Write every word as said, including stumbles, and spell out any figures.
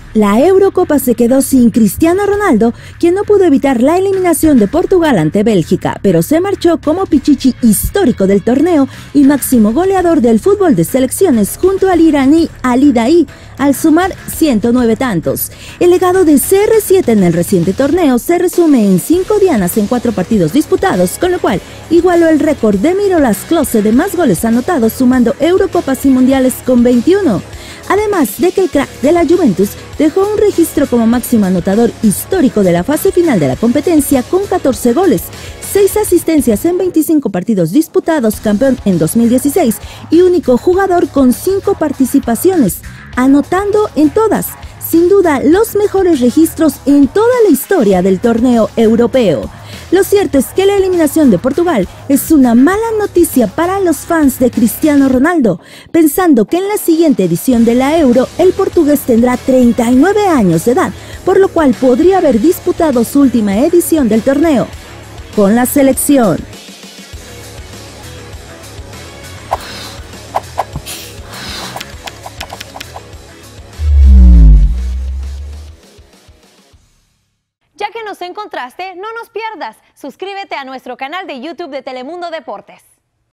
La Eurocopa se quedó sin Cristiano Ronaldo, quien no pudo evitar la eliminación de Portugal ante Bélgica, pero se marchó como pichichi histórico del torneo y máximo goleador del fútbol de selecciones junto al iraní Ali Daei, al sumar ciento nueve tantos. El legado de C R siete en el reciente torneo se resume en cinco dianas en cuatro partidos disputados, con lo cual igualó el récord de Miroslav Klose de más goles anotados, sumando Eurocopas y Mundiales con veintiuno. Además de que el crack de la Juventus dejó un registro como máximo anotador histórico de la fase final de la competencia con catorce goles, seis asistencias en veinticinco partidos disputados, campeón en dos mil dieciséis y único jugador con cinco participaciones, anotando en todas. Sin duda, los mejores registros en toda la historia del torneo europeo. Lo cierto es que la eliminación de Portugal es una mala noticia para los fans de Cristiano Ronaldo, pensando que en la siguiente edición de la Euro el portugués tendrá treinta y nueve años de edad, por lo cual podría haber disputado su última edición del torneo con la selección. Ya que nos encontraste, no nos pierdas. Suscríbete a nuestro canal de YouTube de Telemundo Deportes.